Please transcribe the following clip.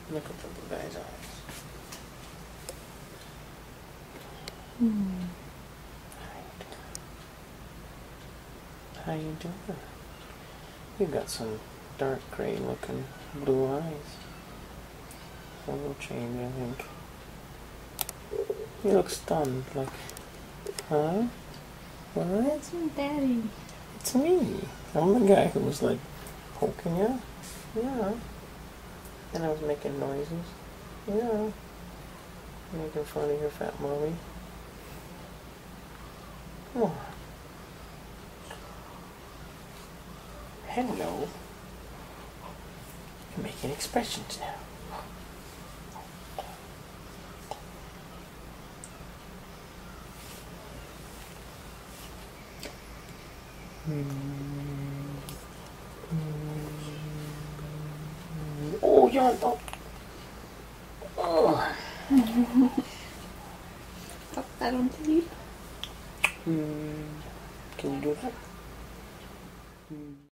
Look at the blue guy's eyes. How you doing? You got some dark gray looking blue eyes. A little change, I think. You look stunned, like, huh? What? It's your daddy. It's me. I'm the guy who was like poking you. Yeah. And I was making noises. Yeah. Making fun of your fat mommy. Come on. Hello. You're making expressions now. Oh, yeah. Oh. Pop that on TV. Can you do that?